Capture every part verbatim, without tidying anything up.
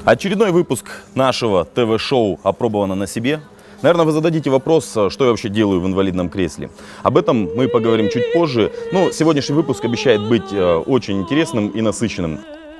Очередной выпуск нашего ТВ-шоу «Опробовано на себе». Наверное, вы зададите вопрос, что я вообще делаю в инвалидном кресле. Об этом мы поговорим чуть позже. Но сегодняшний выпуск обещает быть очень интересным и насыщенным.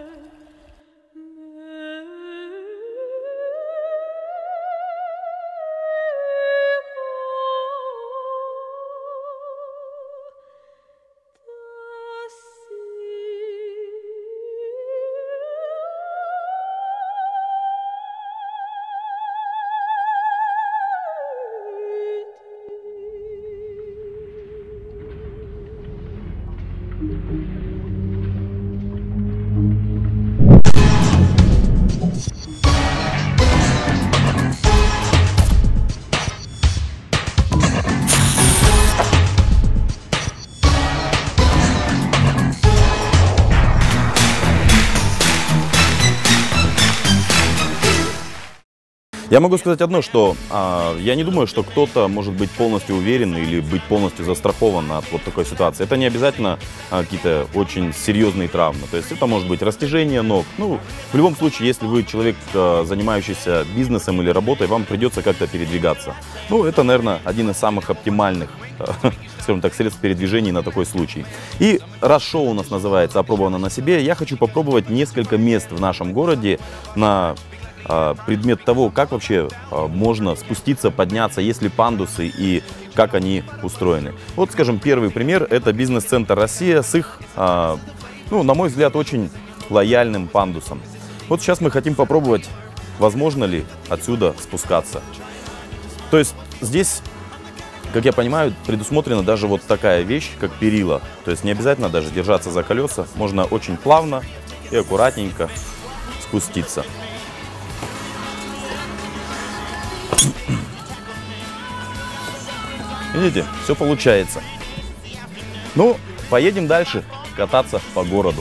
Я могу сказать одно, что а, я не думаю, что кто-то может быть полностью уверен или быть полностью застрахован от вот такой ситуации. Это не обязательно а, какие-то очень серьезные травмы. То есть это может быть растяжение ног. Ну, в любом случае, если вы человек, а, занимающийся бизнесом или работой, вам придется как-то передвигаться. Ну, это, наверное, один из самых оптимальных, а, скажем так, средств передвижения на такой случай. И раз шоу у нас называется «Опробовано на себе», я хочу попробовать несколько мест в нашем городе на предмет того, как вообще можно спуститься, подняться, есть ли пандусы и как они устроены. Вот, скажем, первый пример – это бизнес-центр «Россия» с их, ну, на мой взгляд, очень лояльным пандусом. Вот сейчас мы хотим попробовать, возможно ли отсюда спускаться. То есть здесь, как я понимаю, предусмотрена даже вот такая вещь, как перила. То есть не обязательно даже держаться за колеса, можно очень плавно и аккуратненько спуститься. Видите, все получается. Ну, поедем дальше кататься по городу.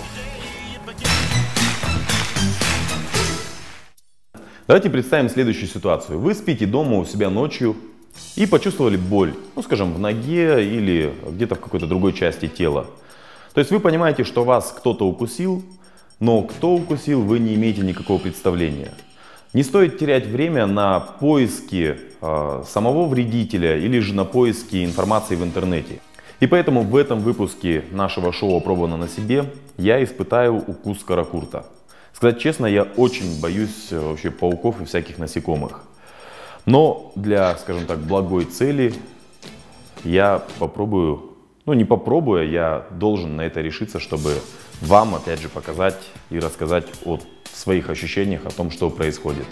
Давайте представим следующую ситуацию. Вы спите дома у себя ночью и почувствовали боль, ну, скажем, в ноге или где-то в какой-то другой части тела. То есть вы понимаете, что вас кто-то укусил, но кто укусил, вы не имеете никакого представления. Не стоит терять время на поиски э, самого вредителя или же на поиски информации в интернете. И поэтому в этом выпуске нашего шоу «Опробовано на себе» я испытаю укус каракурта. Сказать честно, я очень боюсь вообще пауков и всяких насекомых. Но для, скажем так, благой цели я попробую, ну не попробую, я должен на это решиться, чтобы вам опять же показать и рассказать о своих ощущениях, о том, что происходит.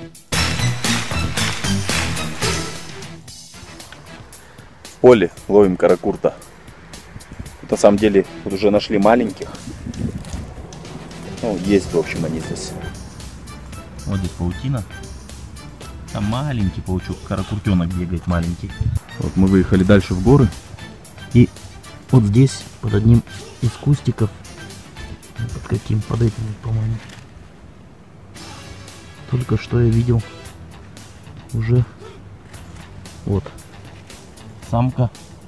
В поле ловим каракурта. Тут, на самом деле, вот уже нашли маленьких. Ну, есть, в общем, они здесь. Вот здесь паутина. Там маленький паучок, каракуртенок бегает маленький. Вот мы выехали дальше в горы. И вот здесь, под одним из кустиков, под каким, под этим, по-моему, только что я видел уже вот самка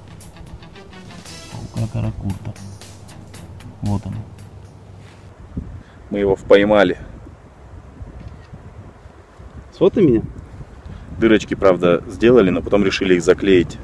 паука каракурта. Вот он. Мы его поймали. Сфотай меня. Дырочки, правда, сделали, но потом решили их заклеить.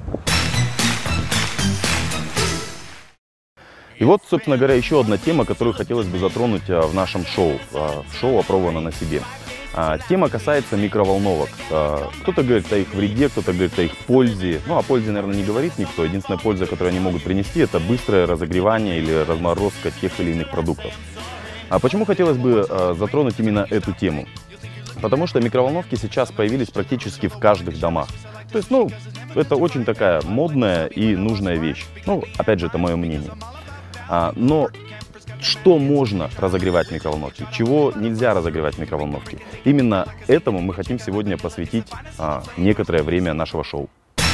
И вот, собственно говоря, еще одна тема, которую хотелось бы затронуть в нашем шоу. В шоу «Опробовано на себе». Тема касается микроволновок. Кто-то говорит о их вреде, кто-то говорит о их пользе. Ну, о пользе, наверное, не говорит никто. Единственная польза, которую они могут принести, это быстрое разогревание или разморозка тех или иных продуктов. А почему хотелось бы затронуть именно эту тему? Потому что микроволновки сейчас появились практически в каждых домах. То есть, ну, это очень такая модная и нужная вещь. Ну, опять же, это мое мнение. Но что можно разогревать в микроволновке, чего нельзя разогревать в микроволновке? Именно этому мы хотим сегодня посвятить а, некоторое время нашего шоу.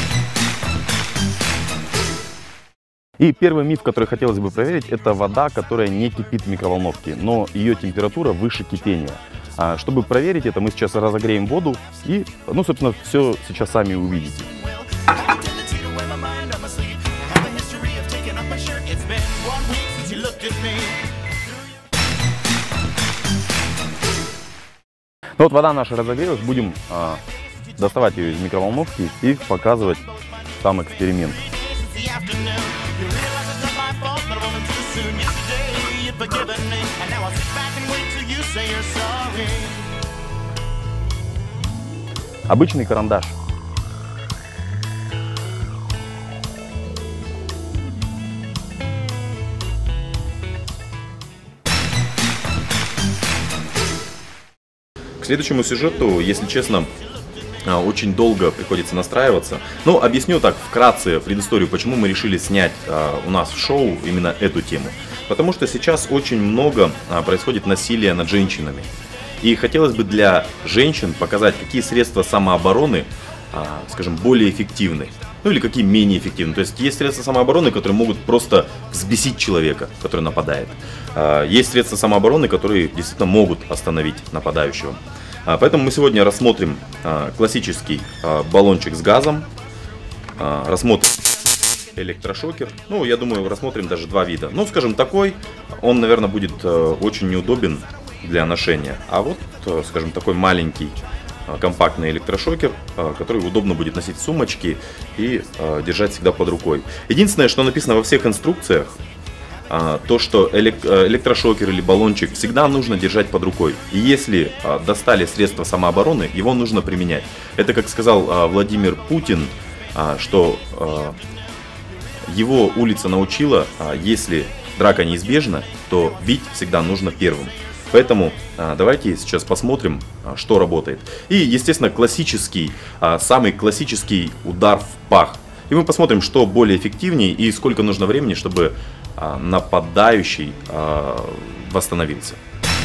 И первый миф, который хотелось бы проверить, это вода, которая не кипит в микроволновке, но ее температура выше кипения. А, чтобы проверить это, мы сейчас разогреем воду и, ну, собственно, все сейчас сами увидите. Ну вот вода наша разогрелась, будем а, доставать ее из микроволновки и показывать сам эксперимент. Обычный карандаш. К следующему сюжету, если честно, очень долго приходится настраиваться. Ну, объясню так вкратце предысторию, почему мы решили снять у нас в шоу именно эту тему. Потому что сейчас очень много происходит насилия над женщинами. И хотелось бы для женщин показать, какие средства самообороны, скажем, более эффективны. Ну или какие менее эффективны. То есть есть средства самообороны, которые могут просто взбесить человека, который нападает. Есть средства самообороны, которые действительно могут остановить нападающего. Поэтому мы сегодня рассмотрим классический баллончик с газом, рассмотрим электрошокер. Ну, я думаю, рассмотрим даже два вида. Ну, скажем, такой, он, наверное, будет очень неудобен для ношения. А вот, скажем, такой маленький компактный электрошокер, который удобно будет носить в сумочке и держать всегда под рукой. Единственное, что написано во всех инструкциях, то, что электрошокер или баллончик всегда нужно держать под рукой. И если достали средства самообороны, его нужно применять. Это, как сказал Владимир Путин, что его улица научила, если драка неизбежна, то бить всегда нужно первым. Поэтому давайте сейчас посмотрим, что работает. И, естественно, классический, самый классический удар в пах. И мы посмотрим, что более эффективнее и сколько нужно времени, чтобы нападающий восстановился.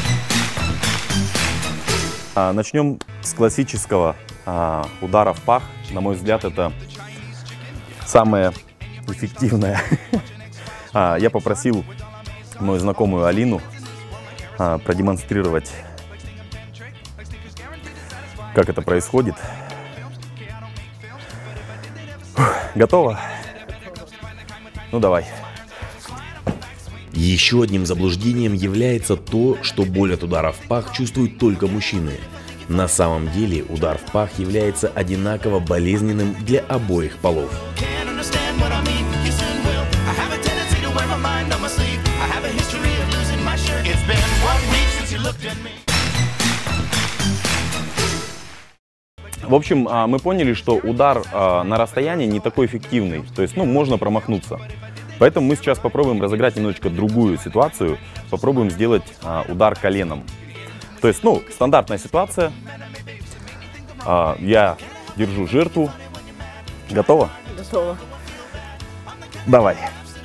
Начнем с классического удара в пах. На мой взгляд, это самое эффективное. Я попросил мою знакомую Алину продемонстрировать, как это происходит. Готово? Ну давай. Еще одним заблуждением является то, что боль от удара в пах чувствуют только мужчины. На самом деле удар в пах является одинаково болезненным для обоих полов. В общем, мы поняли, что удар на расстоянии не такой эффективный. То есть, ну, можно промахнуться. Поэтому мы сейчас попробуем разыграть немножечко другую ситуацию. Попробуем сделать удар коленом. То есть, ну, стандартная ситуация. Я держу жертву. Готово? Готово. Давай.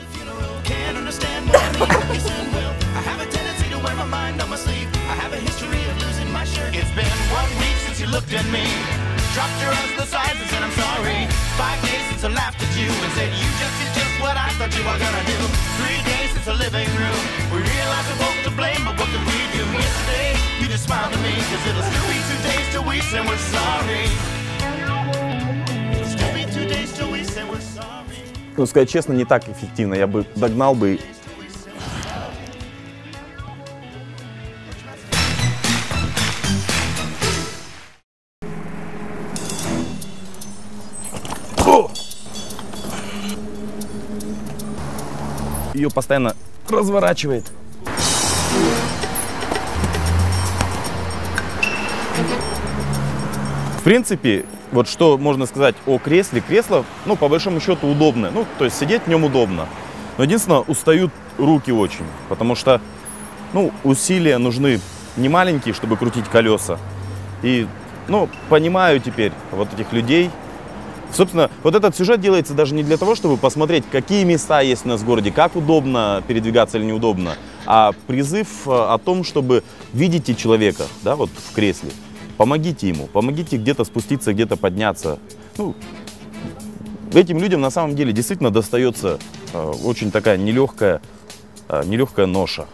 Dropped your eyes to the sides and said I'm sorry. Five days since I laughed at you and said you just did just what I thought you were gonna do. Three days since the living room. We realized we're both to blame, but what could we do? Yesterday, you just smiled at me, cause it'll still be two days till we say we're sorry. It'll still be two days till we say we're sorry. Ну, сказать честно, не так эффективно. Я бы догнал бы. Ее постоянно разворачивает. В принципе, вот что можно сказать о кресле. Кресло, ну, по большому счету, удобное. Ну, то есть сидеть в нем удобно. Но единственное, устают руки очень. Потому что, ну, усилия нужны не маленькие, чтобы крутить колеса. И, ну, понимаю теперь вот этих людей. Собственно, вот этот сюжет делается даже не для того, чтобы посмотреть, какие места есть у нас в городе, как удобно передвигаться или неудобно, а призыв о том, чтобы видите человека, да, вот в кресле, помогите ему, помогите где-то спуститься, где-то подняться. Ну, этим людям на самом деле действительно достается э, очень такая нелегкая, э, нелегкая ноша.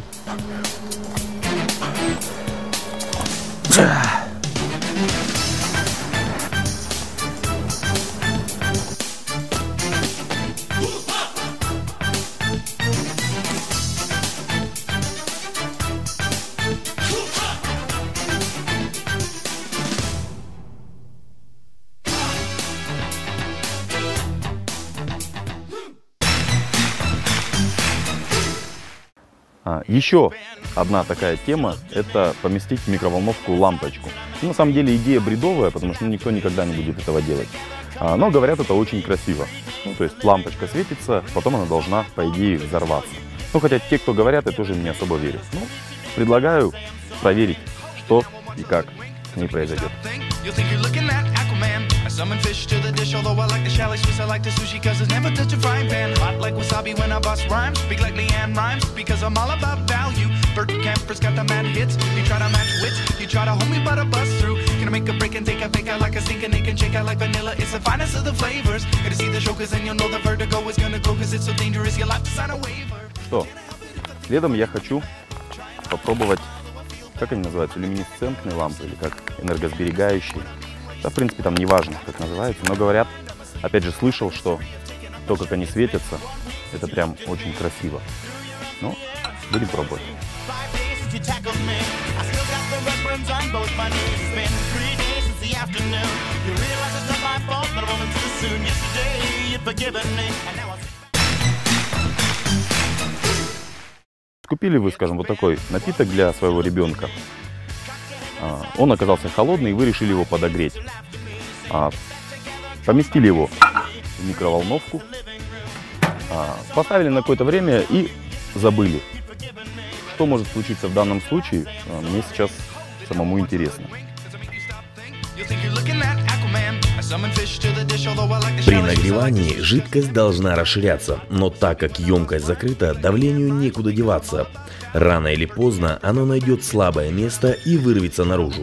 А, еще одна такая тема – это поместить в микроволновку лампочку. Ну, на самом деле идея бредовая, потому что ну, никто никогда не будет этого делать. А, но говорят, это очень красиво. Ну, то есть лампочка светится, потом она должна, по идее, взорваться. Ну, хотя те, кто говорят, я тоже не особо верю. Ну, предлагаю проверить, что и как с ней произойдет. Summon fish to the dish, although I like the chalet Swiss, I like the sushi cause it's never touch a frying pan. Hot like wasabi when I bust rhymes, speak like Leanne rhymes, because I'm all about value. Bert Camper's got the mad hits, you try to match wits, you try to hold me but I bust through. Gonna make a break and take a fake out like a sink and they can shake out like vanilla, it's the finest of the flavors. Gotta see the show cause then you'll know the vertigo is gonna go cause it's so dangerous, you'll have to sign a waiver. Что, следом я хочу попробовать, как они называются, люминесцентные лампы или как энергосберегающие. Да, в принципе, там не важно, как называется, но говорят, опять же, слышал, что то, как они светятся, это прям очень красиво. Ну, будем пробовать. Купили вы, скажем, вот такой напиток для своего ребенка. Он оказался холодный, и вы решили его подогреть. Поместили его в микроволновку, поставили на какое-то время и забыли. Что может случиться в данном случае, мне сейчас самому интересно. При нагревании жидкость должна расширяться, но так как емкость закрыта, давлению некуда деваться. Рано или поздно оно найдет слабое место и вырвется наружу.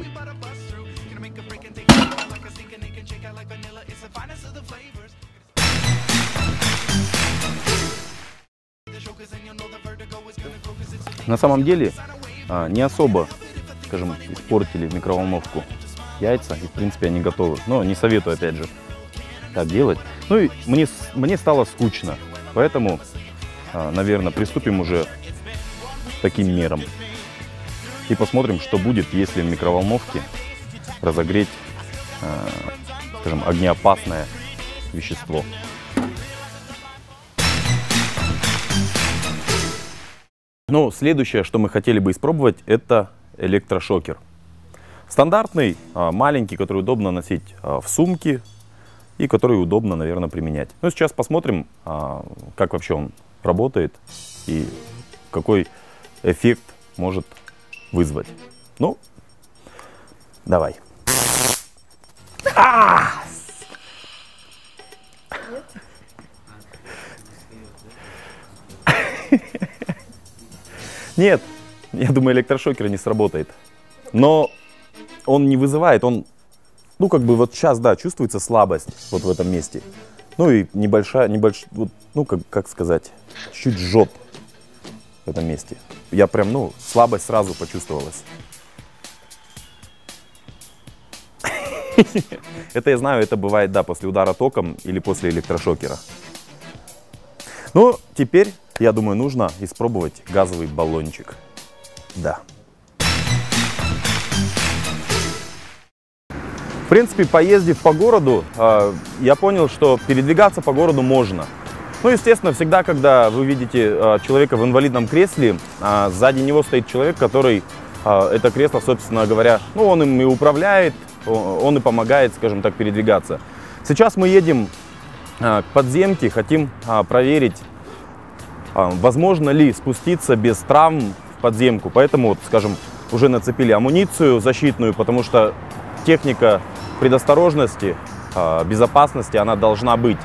На самом деле не особо, скажем, испортили микроволновку яйца, и в принципе они готовы. Но не советую, опять же, так делать. Ну и мне, мне стало скучно, поэтому, наверное, приступим уже к таким мерам. И посмотрим, что будет, если в микроволновке разогреть, скажем, огнеопасное вещество. Ну, следующее, что мы хотели бы испробовать, это электрошокер. Стандартный, маленький, который удобно носить в сумке и который удобно, наверное, применять. Ну, сейчас посмотрим, как вообще он работает и какой эффект может вызвать. Ну, давай. А! Нет, я думаю, электрошокер не сработает. Но он не вызывает, он, ну, как бы вот сейчас, да, чувствуется слабость вот в этом месте. Ну и небольшая, небольшая, вот, ну, как, как сказать, чуть жжет в этом месте. Я прям, ну, слабость сразу почувствовалась. Это я знаю, это бывает, да, после удара током или после электрошокера. Ну, теперь, я думаю, нужно испробовать газовый баллончик. Да. В принципе, поездив по городу, я понял, что передвигаться по городу можно. Ну, естественно, всегда, когда вы видите человека в инвалидном кресле, сзади него стоит человек, который это кресло, собственно говоря, ну, он им и управляет, он и помогает, скажем так, передвигаться. Сейчас мы едем к подземке, хотим проверить, возможно ли спуститься без травм в подземку. Поэтому, вот, скажем, уже нацепили амуницию защитную, потому что техника предосторожности, безопасности, она должна быть.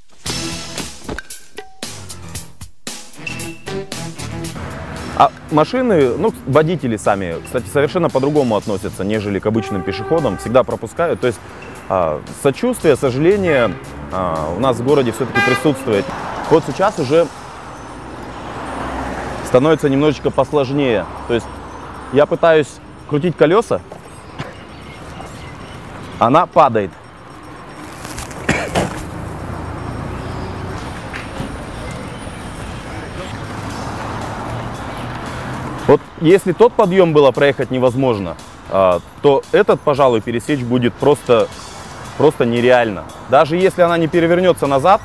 А машины, ну, водители сами, кстати, совершенно по-другому относятся, нежели к обычным пешеходам, всегда пропускают. То есть а, сочувствие, сожаление а, у нас в городе все-таки присутствует. Вот сейчас уже становится немножечко посложнее. То есть я пытаюсь крутить колеса, она падает. Вот если тот подъем было проехать невозможно, то этот, пожалуй, пересечь будет просто, просто нереально. Даже если она не перевернется назад,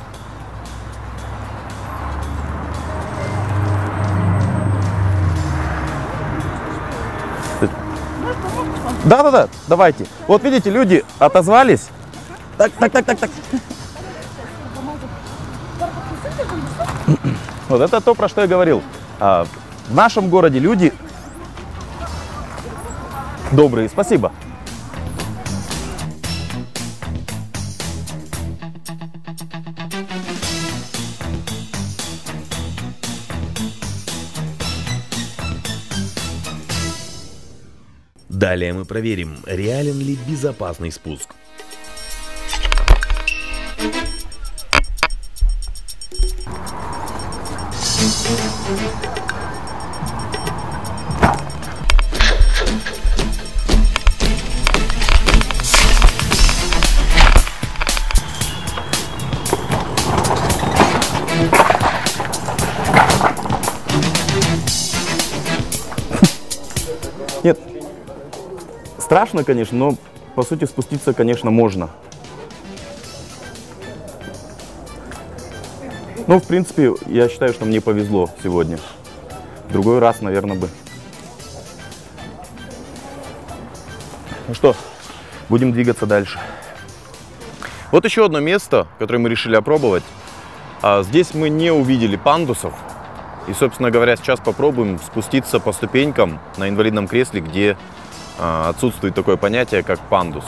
Да-да-да, давайте. Вот видите, люди отозвались. Так, так, так, так, так. Вот это то, про что я говорил. А, в нашем городе люди добрые. Спасибо. Далее мы проверим, реален ли безопасный спуск. Нет, страшно, конечно, но по сути спуститься, конечно, можно. Ну, в принципе, я считаю, что мне повезло сегодня. В другой раз, наверное, бы. Ну что, будем двигаться дальше. Вот еще одно место, которое мы решили опробовать. А здесь мы не увидели пандусов. И, собственно говоря, сейчас попробуем спуститься по ступенькам на инвалидном кресле, где а, отсутствует такое понятие, как пандус.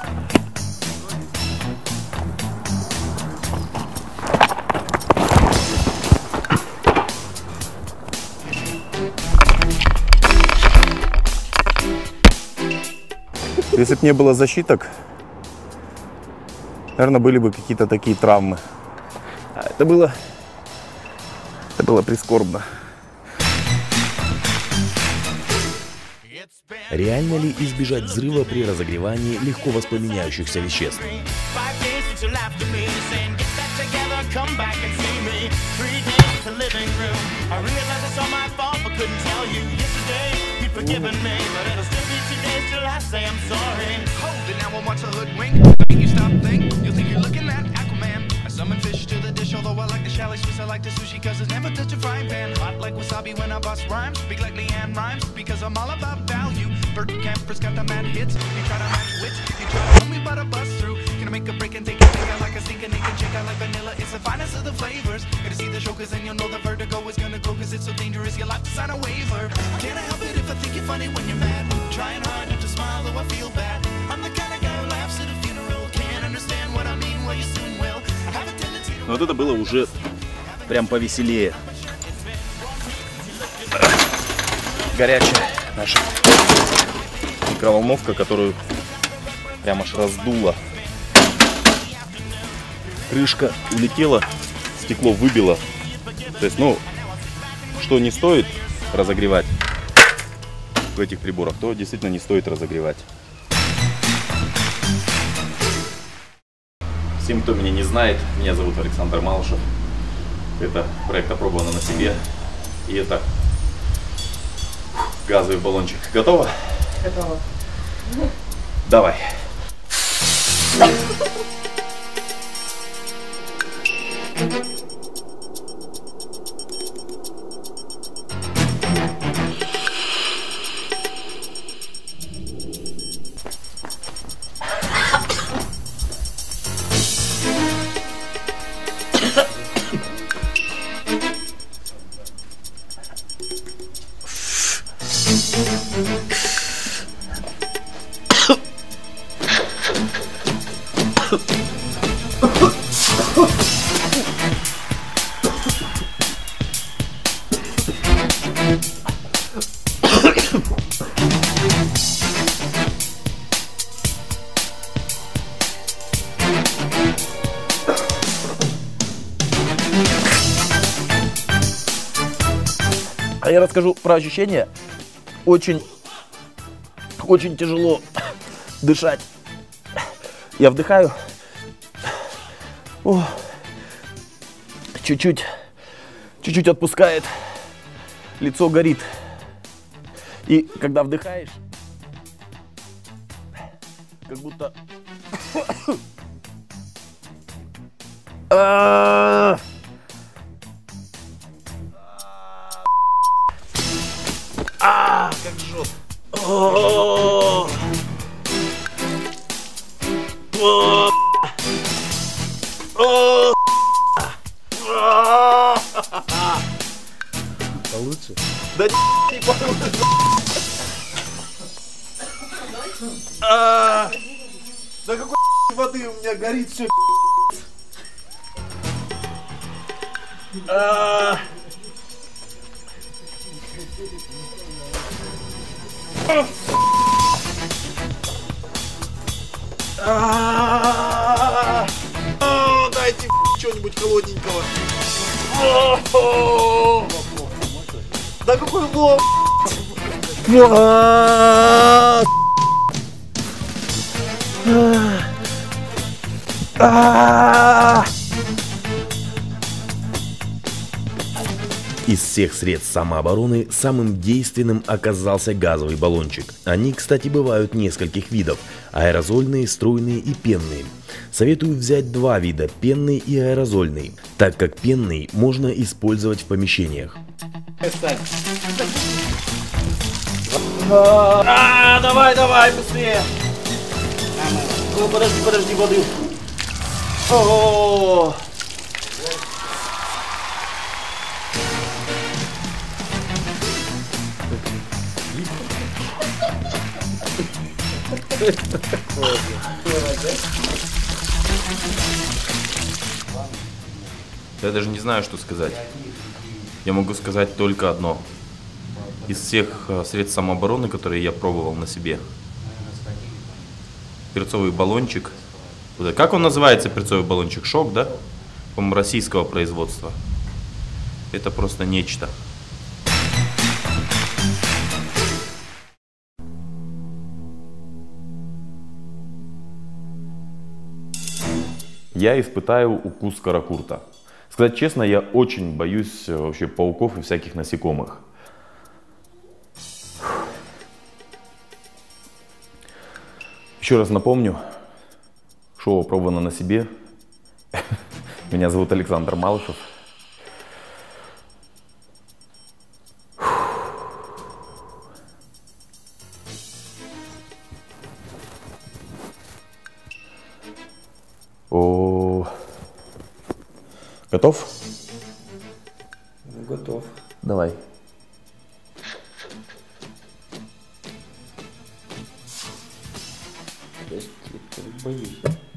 Если бы не было защиток, наверное, были бы какие-то такие травмы. А это было... Это было прискорбно. Реально ли избежать взрыва при разогревании легко воспламеняющихся веществ? Summon fish to the dish, although I like the shallow Swiss, I like the sushi cause it's never touch a frying pan. Hot like wasabi when I bust rhymes, speak like Leanne rhymes, because I'm all about value. Bird campers got the mad hits, you try to match wits, you try to tell me about a bust through. Gonna make a break and take a take out like a stinking naked chick, I like vanilla, it's the finest of the flavors. Gonna see the show cause then you'll know the vertigo is gonna go cause it's so dangerous, you'll have to sign a waiver. Can't I help it if I think you're funny when you're mad, trying hard not to smile though I feel bad. I'm the kind of guy who laughs at a funeral, can't understand what I mean, well you soon will. Вот это было уже прям повеселее. Горячая наша микроволновка, которую прям аж раздуло. Крышка улетела, стекло выбило. То есть, ну, что не стоит разогревать в этих приборах, то действительно не стоит разогревать. Всем, кто меня не знает, меня зовут Александр Малышев. Это проект «Опробовано на себе». И это газовый баллончик. Готово? Готово. Давай. А я расскажу про ощущения. Очень, очень тяжело дышать. Я вдыхаю. Чуть-чуть, чуть-чуть отпускает. Лицо горит. И когда вдыхаешь, как будто... А, как жжет. О! О! О! Получше? Да не получится. А, да какой воды у меня горит все. А, а, а, дайте что-нибудь холодненького. О, да какой лоб. А, а. Из всех средств самообороны самым действенным оказался газовый баллончик. Они, кстати, бывают нескольких видов – аэрозольные, струйные и пенные. Советую взять два вида – пенный и аэрозольный, так как пенный можно использовать в помещениях. А, давай, давай, быстрее. Ну, подожди, подожди, воды. О, Я даже не знаю, что сказать. Я могу сказать только одно. Из всех э, средств самообороны, которые я пробовал на себе, перцовый баллончик. Как он называется, перцовый баллончик? Шок, да? По-моему, российского производства. Это просто нечто. Я испытаю укус каракурта. Сказать честно, я очень боюсь вообще пауков и всяких насекомых. Еще раз напомню, шоу пробовано на себе. Меня зовут Александр Малышев. О, готов? Готов. Давай. То есть, я боюсь.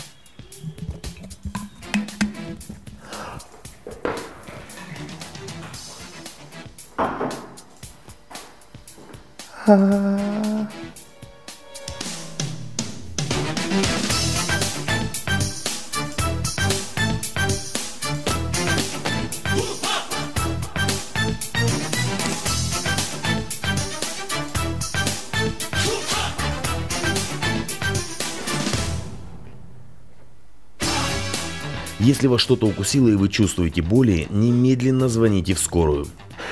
Если вас что-то укусило и вы чувствуете боли, немедленно звоните в скорую.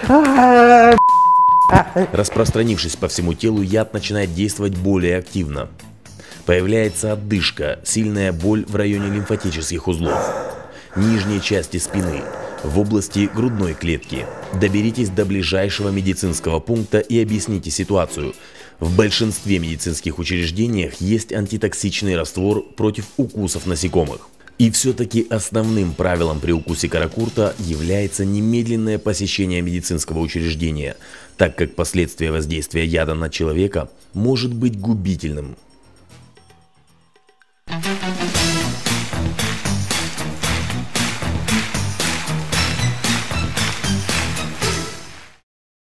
Распространившись по всему телу, яд начинает действовать более активно. Появляется одышка, сильная боль в районе лимфатических узлов, нижней части спины, в области грудной клетки. Доберитесь до ближайшего медицинского пункта и объясните ситуацию. В большинстве медицинских учреждениях есть антитоксичный раствор против укусов насекомых. И все-таки основным правилом при укусе каракурта является немедленное посещение медицинского учреждения, так как последствия воздействия яда на человека может быть губительным.